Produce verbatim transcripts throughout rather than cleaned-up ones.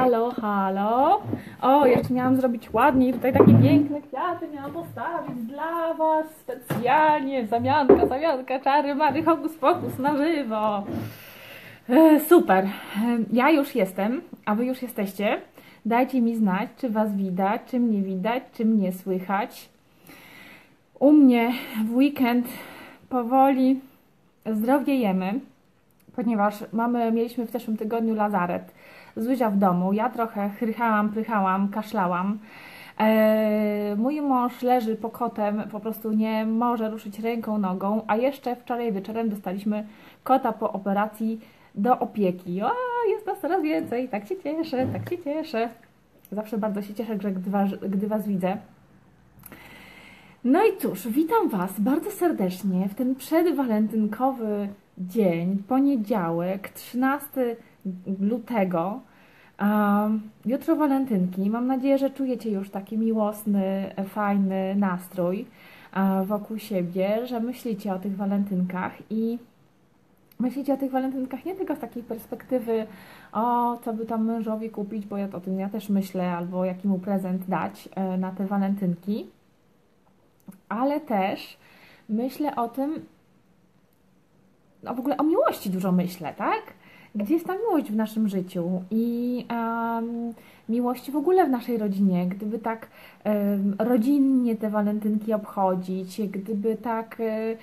Halo, halo. O, jeszcze miałam zrobić ładniej. Tutaj takie piękne kwiaty miałam postawić dla Was specjalnie. Zamianka, zamianka, czary, mary, hokus pokus na żywo. E, super. E, ja już jestem, a Wy już jesteście. Dajcie mi znać, czy Was widać, czy mnie widać, czy mnie słychać. U mnie w weekend powoli zdrowiejemy, ponieważ mamy, mieliśmy w zeszłym tygodniu lazaret. Zuzia w domu, ja trochę chrychałam, prychałam, kaszlałam. Eee, mój mąż leży pokotem, po prostu nie może ruszyć ręką, nogą, a jeszcze wczoraj wieczorem dostaliśmy kota po operacji do opieki. O, jest nas coraz więcej, tak się cieszę, tak się cieszę. Zawsze bardzo się cieszę, że gdy was, gdy was widzę. No i cóż, witam Was bardzo serdecznie w ten przedwalentynkowy dzień, poniedziałek, trzynastego lutego. Um, jutro walentynki. Mam nadzieję, że czujecie już taki miłosny, fajny nastrój um, wokół siebie, że myślicie o tych walentynkach i myślicie o tych walentynkach nie tylko z takiej perspektywy, o co by tam mężowi kupić, bo ja o tym ja też myślę, albo jaki mu prezent dać e, na te walentynki, ale też myślę o tym, no w ogóle o miłości dużo myślę, tak? Gdzie jest ta miłość w naszym życiu i um, miłości w ogóle w naszej rodzinie, gdyby tak um, rodzinnie te walentynki obchodzić, gdyby tak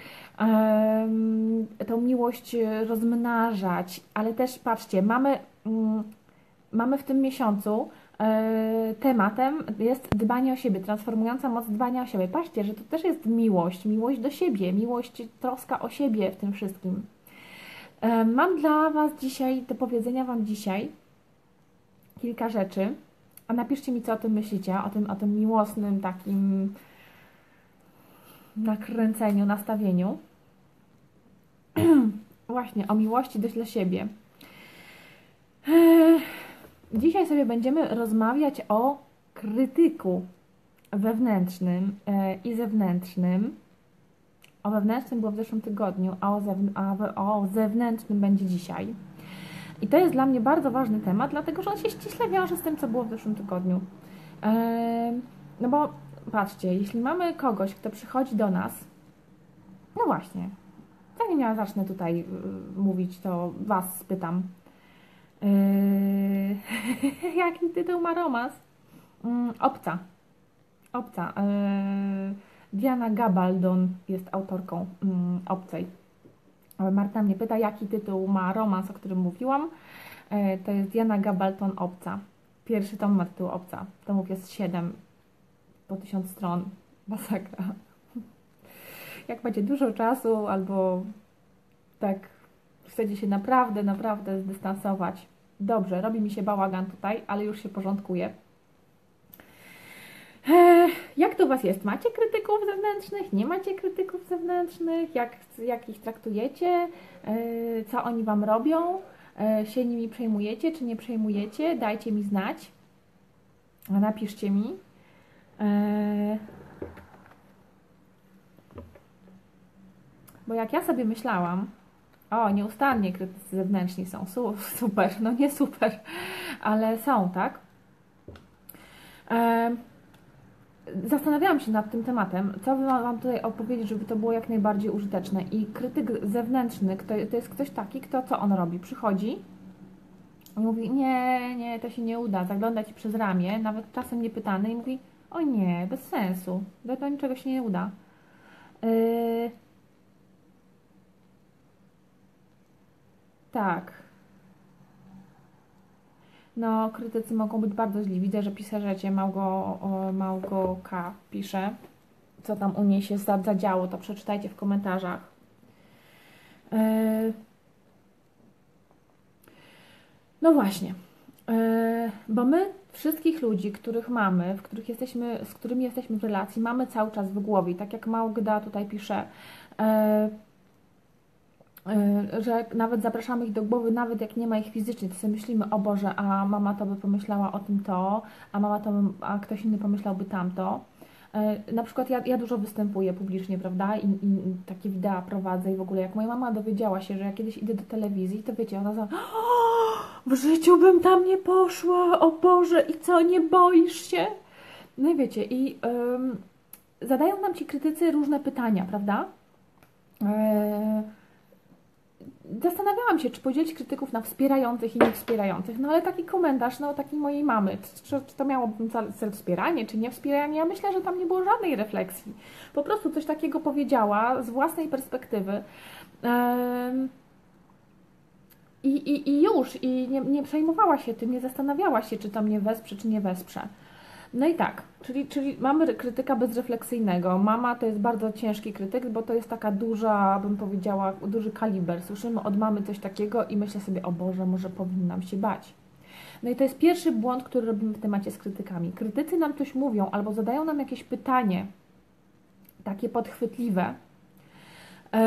um, tą miłość rozmnażać, ale też patrzcie, mamy, um, mamy w tym miesiącu tematem jest dbanie o siebie, transformująca moc dbania o siebie. Patrzcie, że to też jest miłość, miłość do siebie, miłość, troska o siebie w tym wszystkim. Mam dla Was dzisiaj, do powiedzenia Wam dzisiaj kilka rzeczy, a napiszcie mi, co o tym myślicie, o tym, o tym miłosnym takim nakręceniu, nastawieniu. Właśnie, o miłości do siebie. Dzisiaj sobie będziemy rozmawiać o krytyku wewnętrznym i zewnętrznym. O wewnętrznym było w zeszłym tygodniu, a o, zewn- a o zewnętrznym będzie dzisiaj. I to jest dla mnie bardzo ważny temat, dlatego że on się ściśle wiąże z tym, co było w zeszłym tygodniu. No bo patrzcie, jeśli mamy kogoś, kto przychodzi do nas, no właśnie, zanim ja zacznę tutaj mówić, to Was spytam, Yy, jaki tytuł ma romans? Yy, obca. Obca. Yy, Diana Gabaldon jest autorką yy, Obcej. Marta mnie pyta, jaki tytuł ma romans, o którym mówiłam. Yy, to jest Diana Gabaldon Obca. Pierwszy tom ma tytuł Obca. Tomów jest siedem, po tysiąc stron. Masakra. Jak macie dużo czasu albo tak chcecie się naprawdę, naprawdę zdystansować. Dobrze, robi mi się bałagan tutaj, ale już się porządkuje. Eee, jak to u Was jest? Macie krytyków zewnętrznych? Nie macie krytyków zewnętrznych? Jak, jak ich traktujecie? Eee, co oni Wam robią? Eee, się nimi przejmujecie, czy nie przejmujecie? Dajcie mi znać. Napiszcie mi. Eee, bo jak ja sobie myślałam, o, nieustannie krytycy zewnętrzni są. Super, no nie super, ale są, tak? E, zastanawiałam się nad tym tematem, co Wam tutaj opowiedzieć, żeby to było jak najbardziej użyteczne. I krytyk zewnętrzny to, to jest ktoś taki, kto co on robi? Przychodzi i mówi, nie, nie, to się nie uda, zagląda Ci przez ramię, nawet czasem niepytany i mówi, o nie, bez sensu, do, do niczego się nie uda. E, Tak. No, krytycy mogą być bardzo źli. Widzę, że pisarzecie Małgo, Małgoka pisze, co tam u niej się zadziało, to przeczytajcie w komentarzach. Yy... No właśnie, yy, bo my wszystkich ludzi, których mamy, w których jesteśmy, z którymi jesteśmy w relacji, mamy cały czas w głowie. Tak jak Małgda tutaj pisze, yy, że nawet zapraszamy ich do głowy, nawet jak nie ma ich fizycznie, to sobie myślimy, o Boże, a mama to by pomyślała o tym to, a mama to, a ktoś inny pomyślałby tamto. Na przykład ja, ja dużo występuję publicznie, prawda, I, i takie wideo prowadzę i w ogóle jak moja mama dowiedziała się, że ja kiedyś idę do telewizji, to wiecie, ona za w życiu bym tam nie poszła, o Boże, i co, nie boisz się? No i wiecie, i ym, zadają nam ci krytycy różne pytania, prawda? Yy, Zastanawiałam się, czy podzielić krytyków na wspierających i niewspierających, no ale taki komentarz, no takiej mojej mamy, czy, czy to miało cel wspieranie, czy nie wspieranie, ja myślę, że tam nie było żadnej refleksji. Po prostu coś takiego powiedziała z własnej perspektywy. Yy, I, i, i już, i nie, nie przejmowała się tym, nie zastanawiała się, czy to mnie wesprze, czy nie wesprze. No i tak, czyli, czyli mamy krytyka bezrefleksyjnego. Mama to jest bardzo ciężki krytyk, bo to jest taka duża, bym powiedziała, duży kaliber. Słyszymy od mamy coś takiego i myślę sobie, o Boże, może powinnam się bać. No i to jest pierwszy błąd, który robimy w temacie z krytykami. Krytycy nam coś mówią albo zadają nam jakieś pytanie, takie podchwytliwe, yy,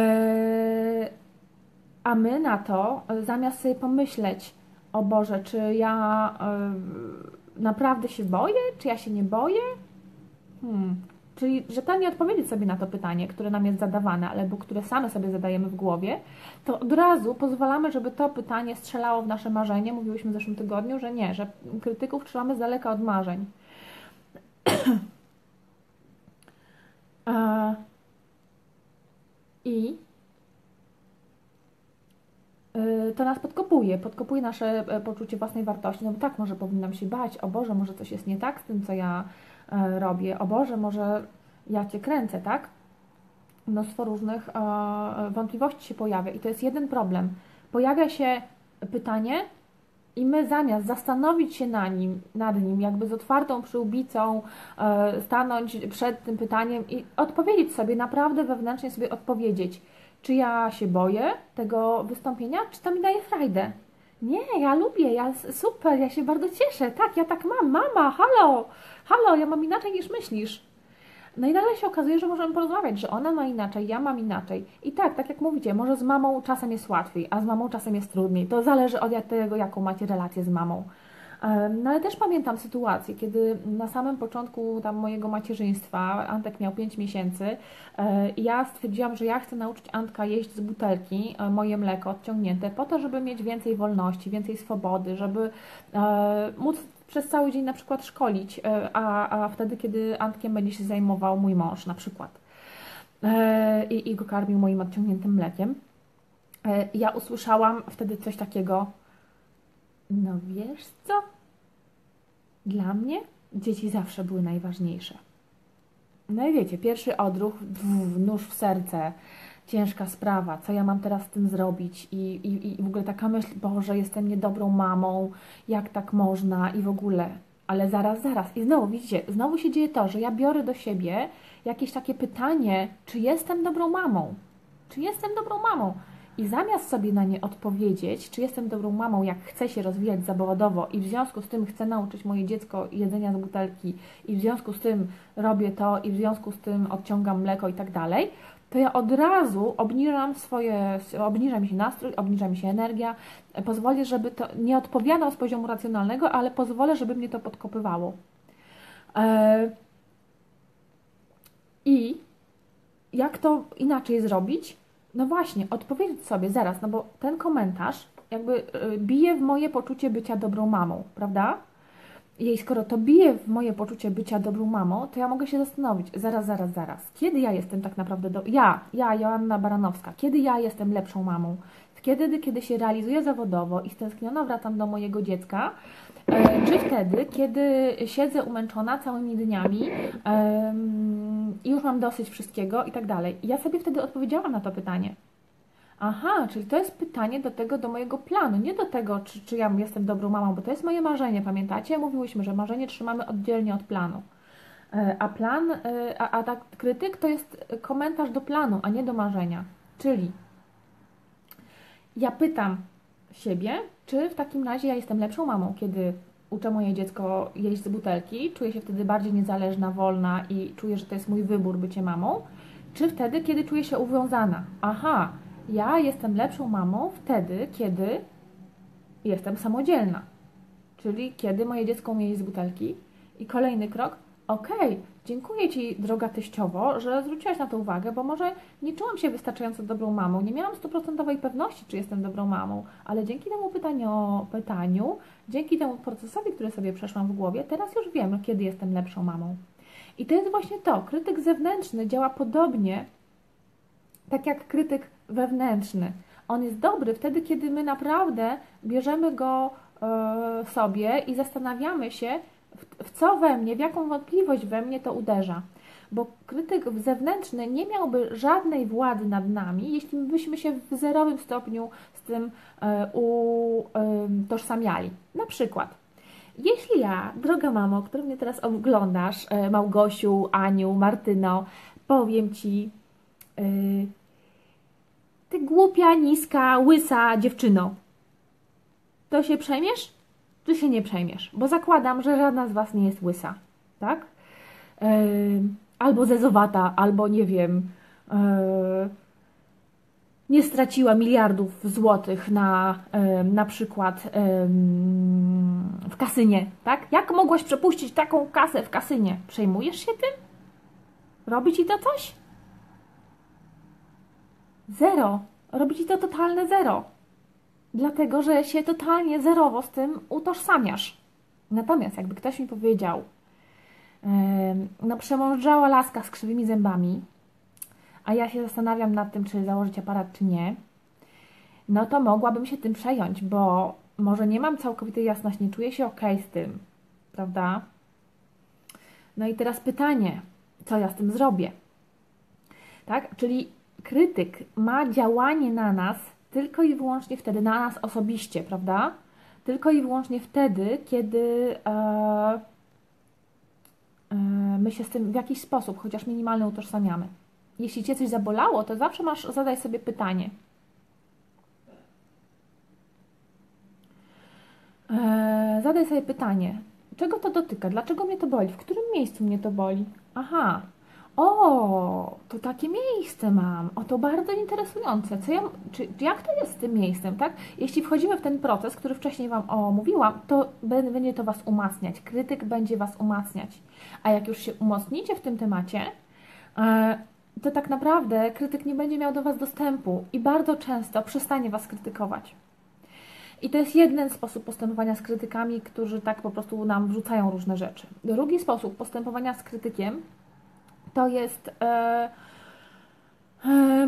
a my na to, zamiast sobie pomyśleć, o Boże, czy ja yy, naprawdę się boję, czy ja się nie boję? Hmm. Czyli rzetelnie odpowiedzieć sobie na to pytanie, które nam jest zadawane, albo które same sobie zadajemy w głowie, to od razu pozwalamy, żeby to pytanie strzelało w nasze marzenie. Mówiłyśmy w zeszłym tygodniu, że nie, że krytyków trzymamy z daleka od marzeń. I to nas podkopuje, podkopuje nasze poczucie własnej wartości. No bo tak, może powinnam się bać, o Boże, może coś jest nie tak z tym, co ja robię, o Boże, może ja Cię kręcę, tak? Mnóstwo różnych wątpliwości się pojawia i to jest jeden problem. Pojawia się pytanie i my zamiast zastanowić się na nim, nad nim, jakby z otwartą przyłbicą stanąć przed tym pytaniem i odpowiedzieć sobie, naprawdę wewnętrznie sobie odpowiedzieć, czy ja się boję tego wystąpienia, czy to mi daje frajdę. Nie, ja lubię, ja super, ja się bardzo cieszę, tak, ja tak mam, mama, halo, halo, ja mam inaczej niż myślisz. No i nagle się okazuje, że możemy porozmawiać, że ona ma inaczej, ja mam inaczej. I tak, tak jak mówicie, może z mamą czasem jest łatwiej, a z mamą czasem jest trudniej. To zależy od tego, jaką macie relację z mamą. No ale też pamiętam sytuację, kiedy na samym początku tam mojego macierzyństwa, Antek miał pięć miesięcy i ja stwierdziłam, że ja chcę nauczyć Antka jeść z butelki moje mleko odciągnięte po to, żeby mieć więcej wolności, więcej swobody, żeby móc przez cały dzień na przykład szkolić, a, a wtedy, kiedy Antkiem będzie się zajmował mój mąż na przykład i, i go karmił moim odciągniętym mlekiem. Ja usłyszałam wtedy coś takiego, no wiesz co? Dla mnie dzieci zawsze były najważniejsze. No i wiecie, pierwszy odruch, dwuf, nóż w serce, ciężka sprawa, co ja mam teraz z tym zrobić i, i, i w ogóle taka myśl, Boże, jestem niedobrą mamą, jak tak można i w ogóle, ale zaraz, zaraz i znowu, widzicie, znowu się dzieje to, że ja biorę do siebie jakieś takie pytanie, czy jestem dobrą mamą? Czy jestem dobrą mamą? I zamiast sobie na nie odpowiedzieć, czy jestem dobrą mamą, jak chcę się rozwijać zawodowo i w związku z tym chcę nauczyć moje dziecko jedzenia z butelki i w związku z tym robię to i w związku z tym odciągam mleko i tak dalej, to ja od razu obniżam swoje, obniża mi się nastrój, obniża mi się energia, pozwolę, żeby to nie odpowiadał z poziomu racjonalnego, ale pozwolę, żeby mnie to podkopywało. I jak to inaczej zrobić? No właśnie, odpowiedzieć sobie zaraz, no bo ten komentarz jakby bije w moje poczucie bycia dobrą mamą, prawda? I skoro to bije w moje poczucie bycia dobrą mamą, to ja mogę się zastanowić, zaraz, zaraz, zaraz, kiedy ja jestem tak naprawdę, do... ja, ja, Joanna Baranowska, kiedy ja jestem lepszą mamą? Kiedy, kiedy się realizuję zawodowo i stęskniona wracam do mojego dziecka, e, czy wtedy, kiedy siedzę umęczona całymi dniami e, i już mam dosyć wszystkiego i tak dalej. I ja sobie wtedy odpowiedziałam na to pytanie. Aha, czyli to jest pytanie do tego, do mojego planu, nie do tego, czy, czy ja jestem dobrą mamą, bo to jest moje marzenie, pamiętacie? Mówiłyśmy, że marzenie trzymamy oddzielnie od planu. A plan, a, a tak krytyk to jest komentarz do planu, a nie do marzenia. Czyli ja pytam siebie, czy w takim razie ja jestem lepszą mamą, kiedy uczę moje dziecko jeść z butelki, czuję się wtedy bardziej niezależna, wolna i czuję, że to jest mój wybór bycie mamą, czy wtedy, kiedy czuję się uwiązana. Aha, ja jestem lepszą mamą wtedy, kiedy jestem samodzielna, czyli kiedy moje dziecko umie jeść z butelki. I kolejny krok, Okej, dziękuję Ci, droga teściowo, że zwróciłaś na to uwagę, bo może nie czułam się wystarczająco dobrą mamą, nie miałam stuprocentowej pewności, czy jestem dobrą mamą, ale dzięki temu pytaniu, pytaniu, dzięki temu procesowi, który sobie przeszłam w głowie, teraz już wiem, kiedy jestem lepszą mamą. I to jest właśnie to, krytyk zewnętrzny działa podobnie, tak jak krytyk wewnętrzny. On jest dobry wtedy, kiedy my naprawdę bierzemy go e, sobie i zastanawiamy się, w, w co we mnie, w jaką wątpliwość we mnie to uderza. Bo krytyk zewnętrzny nie miałby żadnej władzy nad nami, jeśli byśmy się w zerowym stopniu z tym e, utożsamiali. Na przykład, jeśli ja, droga mamo, która mnie teraz oglądasz, e, Małgosiu, Aniu, Martyno, powiem Ci, e, Ty głupia, niska, łysa dziewczyno, to się przejmiesz? Czy się nie przejmiesz? Bo zakładam, że żadna z Was nie jest łysa, tak? Yy, albo zezowata, albo nie wiem, yy, nie straciła miliardów złotych na yy, na przykład yy, w kasynie, tak? Jak mogłaś przepuścić taką kasę w kasynie? Przejmujesz się tym? Robi Ci to coś? Zero. Robi Ci to totalne zero. Dlatego, że się totalnie zerowo z tym utożsamiasz. Natomiast jakby ktoś mi powiedział, yy, no przemądrzała laska z krzywymi zębami, a ja się zastanawiam nad tym, czy założyć aparat, czy nie, no to mogłabym się tym przejąć, bo może nie mam całkowitej jasności, nie czuję się ok z tym, prawda? No i teraz pytanie, co ja z tym zrobię? Tak? Czyli krytyk ma działanie na nas tylko i wyłącznie wtedy, na nas osobiście, prawda? Tylko i wyłącznie wtedy, kiedy e, e, my się z tym w jakiś sposób, chociaż minimalny, utożsamiamy. Jeśli Cię coś zabolało, to zawsze masz, zadaj sobie pytanie. E, zadaj sobie pytanie, czego to dotyka? Dlaczego mnie to boli? W którym miejscu mnie to boli? Aha, o, to takie miejsce mam. O, to bardzo interesujące. Co ja, czy, jak to jest z tym miejscem, tak? Jeśli wchodzimy w ten proces, który wcześniej Wam omówiłam, to będzie to Was umacniać. Krytyk będzie Was umacniać. A jak już się umocnicie w tym temacie, to tak naprawdę krytyk nie będzie miał do Was dostępu i bardzo często przestanie Was krytykować. I to jest jeden sposób postępowania z krytykami, którzy tak po prostu nam wrzucają różne rzeczy. Drugi sposób postępowania z krytykiem to jest, e, e,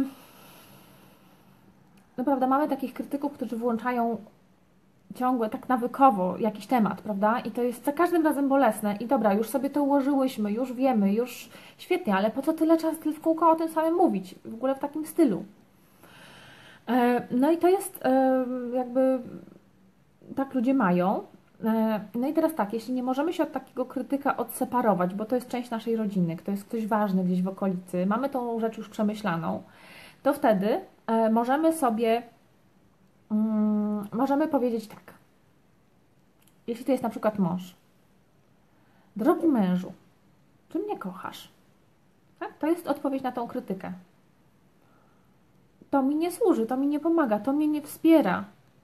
no prawda, mamy takich krytyków, którzy włączają ciągle, tak nawykowo jakiś temat, prawda? I to jest za każdym razem bolesne. I dobra, już sobie to ułożyłyśmy, już wiemy, już świetnie, ale po co tyle czasu w kółko o tym samym mówić? W ogóle w takim stylu. E, no i to jest e, jakby, tak ludzie mają. No i teraz tak, jeśli nie możemy się od takiego krytyka odseparować, bo to jest część naszej rodziny, to jest ktoś ważny gdzieś w okolicy, mamy tą rzecz już przemyślaną, to wtedy e, możemy sobie, mm, możemy powiedzieć tak, jeśli to jest na przykład mąż. Drogi mężu, czy mnie kochasz? Tak? To jest odpowiedź na tą krytykę. To mi nie służy, to mi nie pomaga, to mnie nie wspiera.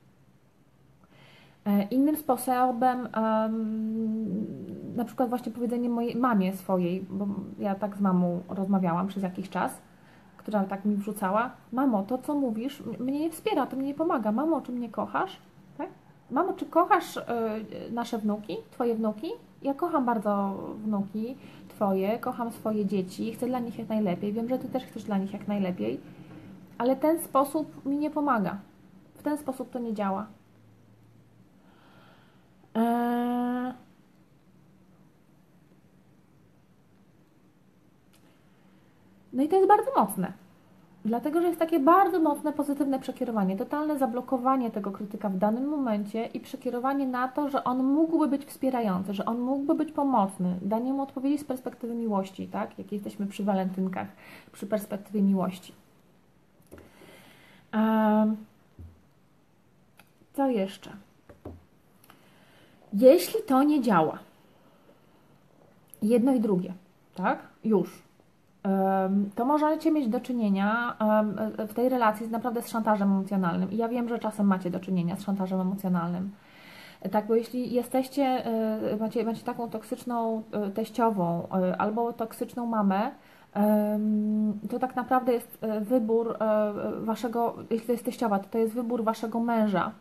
Innym sposobem, um, na przykład właśnie powiedzenie mojej mamie swojej, bo ja tak z mamą rozmawiałam przez jakiś czas, która tak mi wrzucała: mamo, to co mówisz mnie nie wspiera, to mnie nie pomaga. Mamo, czy mnie kochasz? Tak? Mamo, czy kochasz y, nasze wnuki, Twoje wnuki? Ja kocham bardzo wnuki Twoje, kocham swoje dzieci, chcę dla nich jak najlepiej, wiem, że Ty też chcesz dla nich jak najlepiej, ale ten sposób mi nie pomaga. W ten sposób to nie działa. No i to jest bardzo mocne, dlatego że jest takie bardzo mocne, pozytywne przekierowanie, totalne zablokowanie tego krytyka w danym momencie i przekierowanie na to, że on mógłby być wspierający, że on mógłby być pomocny, danie mu odpowiedzi z perspektywy miłości, tak? Jak jesteśmy przy walentynkach, przy perspektywie miłości. Um, co jeszcze? Jeśli to nie działa, jedno i drugie, tak? Już. To możecie mieć do czynienia w tej relacji naprawdę z szantażem emocjonalnym. I ja wiem, że czasem macie do czynienia z szantażem emocjonalnym. Tak, bo jeśli jesteście, e, macie, macie taką toksyczną e, teściową e, albo toksyczną mamę, em, to tak naprawdę jest e, wybór e, waszego, jeśli to jest teściowa, to to jest wybór waszego męża.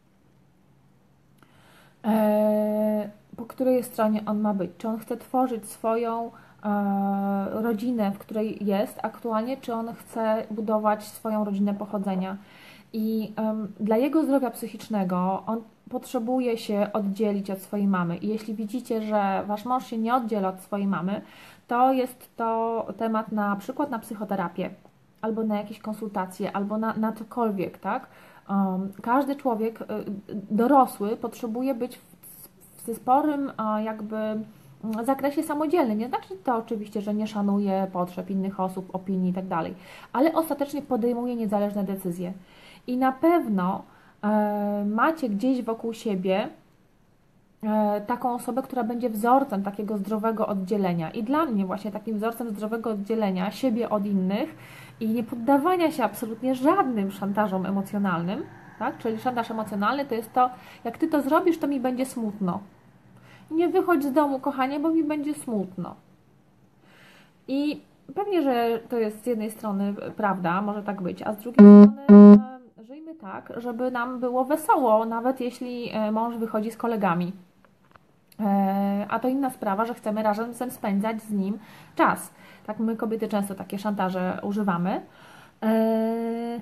E, po której stronie on ma być? Czy on chce tworzyć swoją e, rodzinę, w której jest aktualnie, czy on chce budować swoją rodzinę pochodzenia? I em, dla jego zdrowia psychicznego on potrzebuje się oddzielić od swojej mamy. I jeśli widzicie, że wasz mąż się nie oddziela od swojej mamy, to jest to temat na przykład na psychoterapię, albo na jakieś konsultacje, albo na, na cokolwiek, tak? Um, każdy człowiek y, dorosły potrzebuje być w, w sporym y, jakby mm, zakresie samodzielnym. Nie znaczy to oczywiście, że nie szanuje potrzeb innych osób, opinii i tak dalej, ale ostatecznie podejmuje niezależne decyzje. I na pewno e, macie gdzieś wokół siebie e, taką osobę, która będzie wzorcem takiego zdrowego oddzielenia. I dla mnie właśnie takim wzorcem zdrowego oddzielenia siebie od innych i nie poddawania się absolutnie żadnym szantażom emocjonalnym, tak? Czyli szantaż emocjonalny to jest to, jak Ty to zrobisz, to mi będzie smutno. Nie wychodź z domu, kochanie, bo mi będzie smutno. I pewnie, że to jest z jednej strony prawda, może tak być, a z drugiej strony e, żyjmy tak, żeby nam było wesoło, nawet jeśli e, mąż wychodzi z kolegami. E, a to inna sprawa, że chcemy razem spędzać z nim czas. Tak, my kobiety często takie szantaże używamy. E,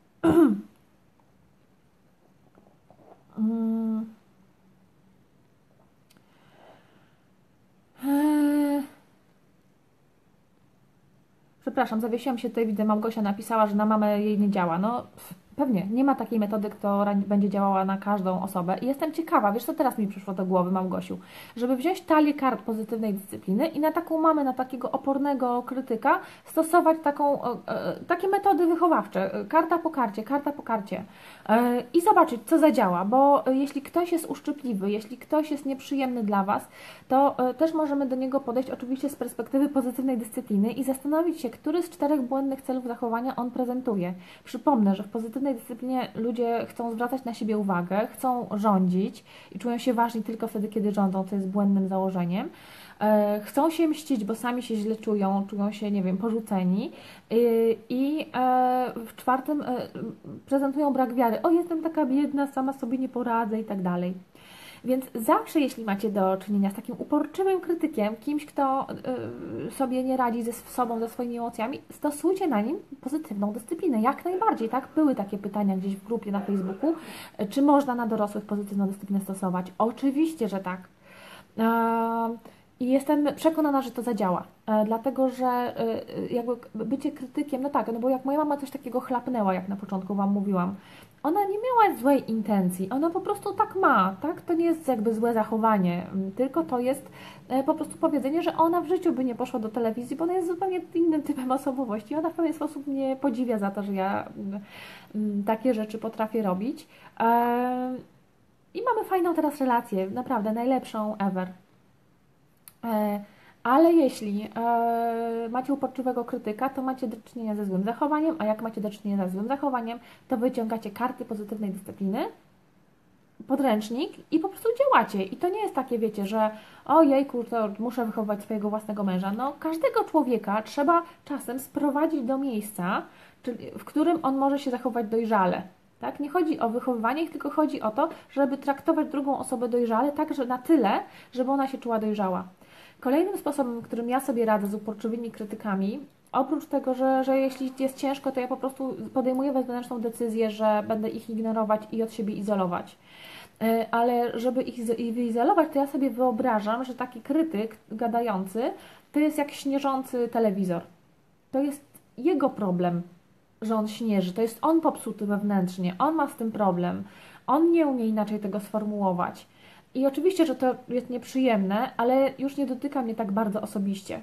mm, e, Przepraszam, zawiesiłam się tutaj, widzę, Małgosia napisała, że na mamę jej nie działa. No pff, pewnie, nie ma takiej metody, która będzie działała na każdą osobę. I jestem ciekawa, wiesz co teraz mi przyszło do głowy, Małgosiu, żeby wziąć talię kart pozytywnej dyscypliny i na taką mamę, na takiego opornego krytyka stosować taką, e, e, takie metody wychowawcze, e, karta po karcie, karta po karcie e, i zobaczyć, co zadziała, bo e, jeśli ktoś jest uszczypliwy, jeśli ktoś jest nieprzyjemny dla Was, to e, też możemy do niego podejść oczywiście z perspektywy pozytywnej dyscypliny i zastanowić się, który z czterech błędnych celów zachowania on prezentuje. Przypomnę, że w pozytywnej dyscyplinie ludzie chcą zwracać na siebie uwagę, chcą rządzić i czują się ważni tylko wtedy, kiedy rządzą, co jest błędnym założeniem. E, chcą się mścić, bo sami się źle czują, czują się, nie wiem, porzuceni. E, I e, w czwartym e, prezentują brak wiary. O, jestem taka biedna, sama sobie nie poradzę i tak dalej. Więc zawsze, jeśli macie do czynienia z takim uporczywym krytykiem, kimś, kto y, sobie nie radzi ze sobą, ze swoimi emocjami, stosujcie na nim pozytywną dyscyplinę. Jak najbardziej, tak? Były takie pytania gdzieś w grupie na Facebooku, czy można na dorosłych pozytywną dyscyplinę stosować? Oczywiście, że tak. I jestem przekonana, że to zadziała, dlatego że jakby bycie krytykiem, no tak, no bo jak moja mama coś takiego chlapnęła, jak na początku Wam mówiłam, ona nie miała złej intencji, ona po prostu tak ma, tak? To nie jest jakby złe zachowanie, tylko to jest po prostu powiedzenie, że ona w życiu by nie poszła do telewizji, bo ona jest zupełnie innym typem osobowości. Ona w pewien sposób mnie podziwia za to, że ja takie rzeczy potrafię robić. I mamy fajną teraz relację, naprawdę najlepszą ever. Ale jeśli e, macie uporczywego krytyka, to macie do czynienia ze złym zachowaniem, a jak macie do czynienia ze złym zachowaniem, to wyciągacie karty pozytywnej dyscypliny, podręcznik i po prostu działacie. I to nie jest takie, wiecie, że ojejku, to muszę wychowywać swojego własnego męża. No, każdego człowieka trzeba czasem sprowadzić do miejsca, czyli w którym on może się zachować dojrzale. Tak? Nie chodzi o wychowywanie ich, tylko chodzi o to, żeby traktować drugą osobę dojrzale, tak, że na tyle, żeby ona się czuła dojrzała. Kolejnym sposobem, którym ja sobie radzę z uporczywymi krytykami, oprócz tego, że, że jeśli jest ciężko, to ja po prostu podejmuję wewnętrzną decyzję, że będę ich ignorować i od siebie izolować. Ale żeby ich wyizolować, to ja sobie wyobrażam, że taki krytyk gadający to jest jak śnieżący telewizor. To jest jego problem, że on śnieży. To jest on popsuty wewnętrznie. On ma z tym problem. On nie umie inaczej tego sformułować. I oczywiście, że to jest nieprzyjemne, ale już nie dotyka mnie tak bardzo osobiście.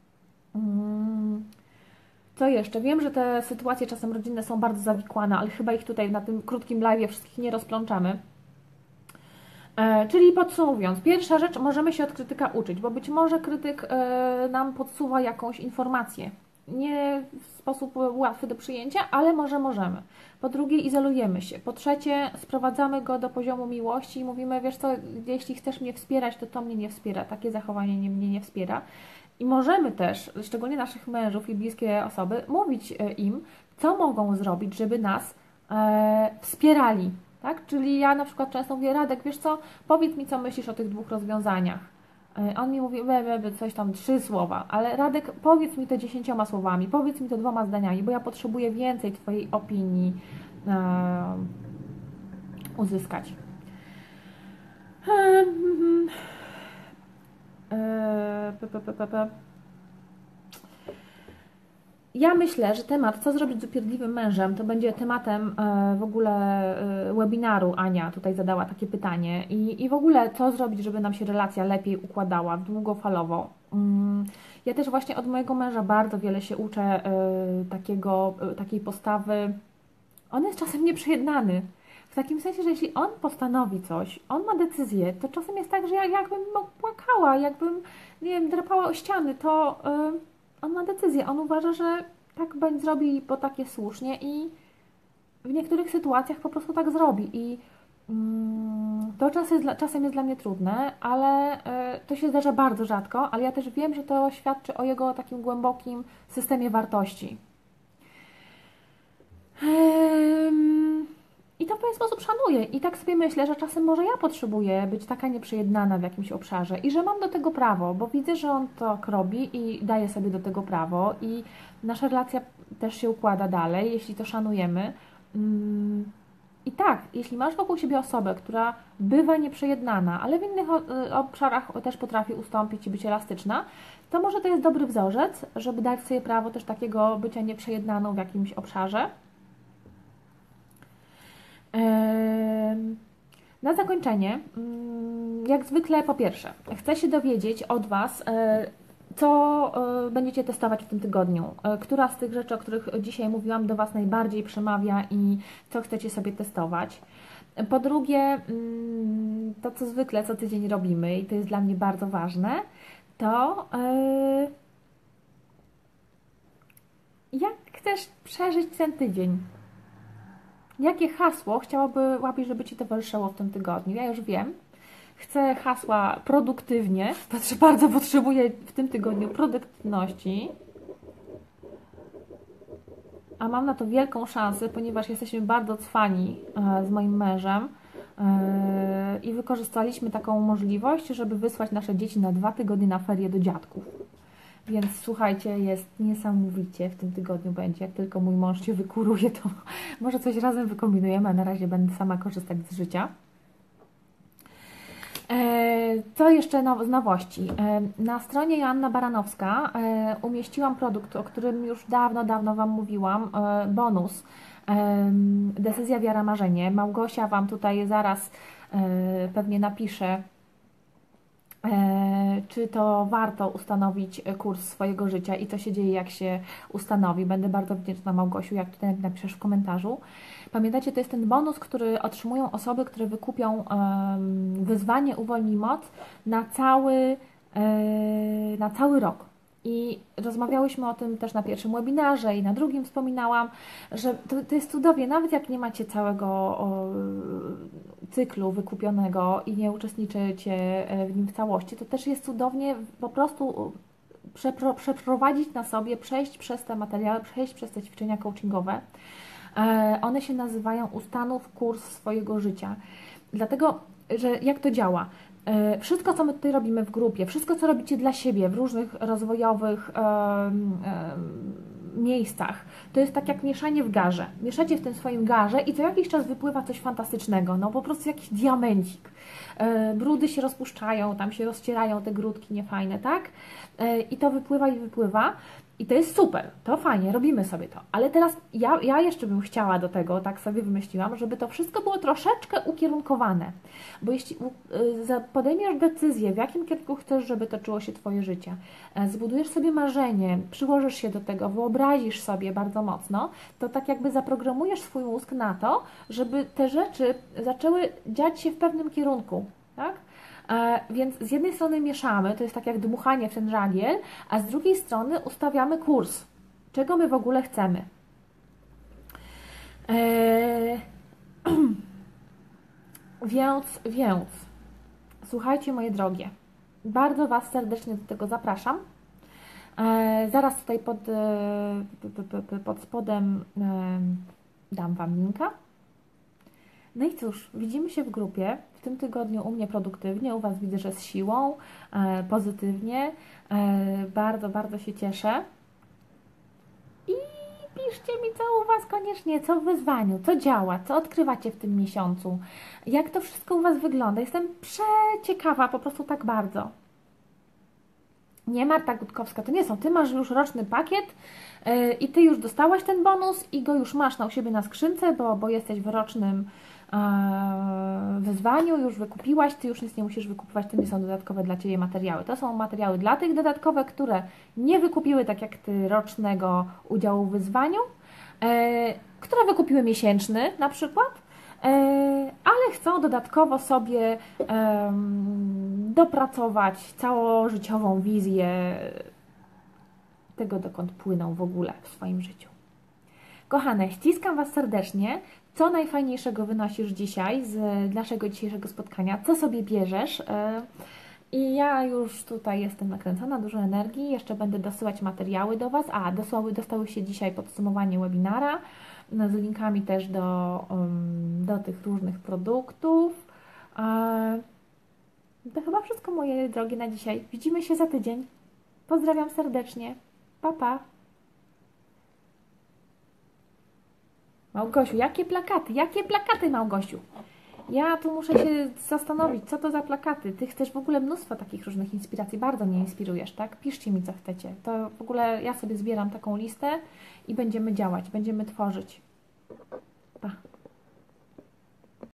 Co jeszcze? Wiem, że te sytuacje czasem rodzinne są bardzo zawikłane, ale chyba ich tutaj na tym krótkim live'ie wszystkich nie rozplączamy. E, czyli podsumowując, pierwsza rzecz, możemy się od krytyka uczyć, bo być może krytyk e, nam podsuwa jakąś informację, nie w sposób łatwy do przyjęcia, ale może możemy. Po drugie, izolujemy się. Po trzecie, sprowadzamy go do poziomu miłości i mówimy, wiesz co, jeśli chcesz mnie wspierać, to to mnie nie wspiera, takie zachowanie nie, mnie nie wspiera. I możemy też, szczególnie naszych mężów i bliskie osoby, mówić im, co mogą zrobić, żeby nas e, wspierali. Tak? Czyli ja na przykład często mówię, Radek, wiesz co, powiedz mi, co myślisz o tych dwóch rozwiązaniach. On mi mówi, we, we, we, coś tam, trzy słowa, ale Radek, powiedz mi to dziesięcioma słowami, powiedz mi to dwoma zdaniami, bo ja potrzebuję więcej Twojej opinii e, uzyskać. E, p, p, p, p, p. Ja myślę, że temat, co zrobić z upierdliwym mężem, to będzie tematem e, w ogóle e, webinaru. Ania tutaj zadała takie pytanie. I, I w ogóle, co zrobić, żeby nam się relacja lepiej układała, długofalowo. Mm, ja też właśnie od mojego męża bardzo wiele się uczę e, takiego, e, takiej postawy. On jest czasem nieprzejednany. W takim sensie, że jeśli on postanowi coś, on ma decyzję, to czasem jest tak, że ja jakbym płakała, jakbym, nie wiem, drapała o ściany, to... E, on ma decyzję, on uważa, że tak będzie zrobi, bo tak jest słusznie i w niektórych sytuacjach po prostu tak zrobi i mm, to czas jest, czasem jest dla mnie trudne, ale y, to się zdarza bardzo rzadko, ale ja też wiem, że to świadczy o jego takim głębokim systemie wartości. Ym, I to w pewien sposób szanuję i tak sobie myślę, że czasem może ja potrzebuję być taka nieprzejednana w jakimś obszarze i że mam do tego prawo, bo widzę, że on to robi i daje sobie do tego prawo i nasza relacja też się układa dalej, jeśli to szanujemy. I tak, jeśli masz wokół siebie osobę, która bywa nieprzejednana, ale w innych obszarach też potrafi ustąpić i być elastyczna, to może to jest dobry wzorzec, żeby dać sobie prawo też takiego bycia nieprzejednaną w jakimś obszarze. Na zakończenie, jak zwykle, po pierwsze, chcę się dowiedzieć od Was, co będziecie testować w tym tygodniu. Która z tych rzeczy, o których dzisiaj mówiłam, do Was najbardziej przemawia i co chcecie sobie testować. Po drugie, to co zwykle co tydzień robimy i to jest dla mnie bardzo ważne, to jak chcesz przeżyć ten tydzień? Jakie hasło chciałabyś, żeby Ci towarzyszyło w tym tygodniu? Ja już wiem. Chcę hasła produktywnie. Znaczy bardzo potrzebuję w tym tygodniu produktywności. A mam na to wielką szansę, ponieważ jesteśmy bardzo cwani z moim mężem i wykorzystaliśmy taką możliwość, żeby wysłać nasze dzieci na dwa tygodnie na ferie do dziadków. Więc słuchajcie, jest niesamowicie w tym tygodniu będzie. Jak tylko mój mąż się wykuruje, to może coś razem wykombinujemy, a na razie będę sama korzystać z życia. Co jeszcze z nowości? Na stronie Joanna Baranowska umieściłam produkt, o którym już dawno, dawno Wam mówiłam. Bonus. Decyzja, wiara, marzenie. Małgosia Wam tutaj zaraz pewnie napisze, czy to warto ustanowić kurs swojego życia i co się dzieje, jak się ustanowi. Będę bardzo wdzięczna, Małgosiu, jak tutaj napiszesz w komentarzu. Pamiętajcie, to jest ten bonus, który otrzymują osoby, które wykupią um, wyzwanie Uwolnij Moc na cały, yy, na cały rok. I rozmawiałyśmy o tym też na pierwszym webinarze i na drugim wspominałam, że to, to jest cudownie, nawet jak nie macie całego o, cyklu wykupionego i nie uczestniczycie w nim w całości, to też jest cudownie po prostu przepro, przeprowadzić na sobie, przejść przez te materiały, przejść przez te ćwiczenia coachingowe. E, one się nazywają Ustanów kurs swojego życia. Dlatego, że jak to działa? Wszystko, co my tutaj robimy w grupie, wszystko, co robicie dla siebie w różnych rozwojowych e, e, miejscach, to jest tak jak mieszanie w garze. Mieszacie w tym swoim garze i co jakiś czas wypływa coś fantastycznego, no po prostu jakiś diamencik. E, brudy się rozpuszczają, tam się rozcierają te grudki niefajne, tak? E, I to wypływa i wypływa. I to jest super, to fajnie, robimy sobie to. Ale teraz ja, ja jeszcze bym chciała do tego, tak sobie wymyśliłam, żeby to wszystko było troszeczkę ukierunkowane. Bo jeśli podejmiesz decyzję, w jakim kierunku chcesz, żeby toczyło się Twoje życie, zbudujesz sobie marzenie, przyłożysz się do tego, wyobrazisz sobie bardzo mocno, to tak jakby zaprogramujesz swój mózg na to, żeby te rzeczy zaczęły dziać się w pewnym kierunku, tak? Więc z jednej strony mieszamy, to jest tak jak dmuchanie w ten żagiel, a z drugiej strony ustawiamy kurs. czego my w ogóle chcemy. Eee, więc, więc, słuchajcie moje drogie, bardzo Was serdecznie do tego zapraszam. Eee, zaraz tutaj pod, e, pod spodem e, dam Wam linka. No i cóż, widzimy się w grupie, w tym tygodniu u mnie produktywnie, u Was widzę, że z siłą, e, pozytywnie, e, bardzo, bardzo się cieszę. I piszcie mi, co u Was koniecznie, co w wyzwaniu, co działa, co odkrywacie w tym miesiącu, jak to wszystko u Was wygląda. Jestem przeciekawa, po prostu tak bardzo. Nie, Marta Gutkowska, to nie są, Ty masz już roczny pakiet yy, i Ty już dostałaś ten bonus i go już masz na u siebie na skrzynce, bo, bo jesteś w rocznym yy, wyzwaniu, już wykupiłaś, Ty już nic nie musisz wykupować, to nie są dodatkowe dla Ciebie materiały. To są materiały dla tych dodatkowe, które nie wykupiły tak jak Ty rocznego udziału w wyzwaniu, yy, które wykupiły miesięczny na przykład, ale chcą dodatkowo sobie um, dopracować całożyciową wizję tego, dokąd płyną w ogóle w swoim życiu. Kochane, ściskam Was serdecznie. Co najfajniejszego wynosisz dzisiaj z naszego dzisiejszego spotkania? Co sobie bierzesz? I ja już tutaj jestem nakręcona, dużo energii. Jeszcze będę dosyłać materiały do Was. A, dostały, dostały się dzisiaj podsumowanie webinara z linkami też do, um, do tych różnych produktów. To chyba wszystko, moje drogie, na dzisiaj. Widzimy się za tydzień. Pozdrawiam serdecznie. Pa, pa. Małgosiu, jakie plakaty? Jakie plakaty, Małgosiu? Ja tu muszę się zastanowić, co to za plakaty. Ty chcesz w ogóle mnóstwo takich różnych inspiracji. Bardzo mnie inspirujesz, tak? Piszcie mi, co chcecie. To w ogóle ja sobie zbieram taką listę i będziemy działać, będziemy tworzyć.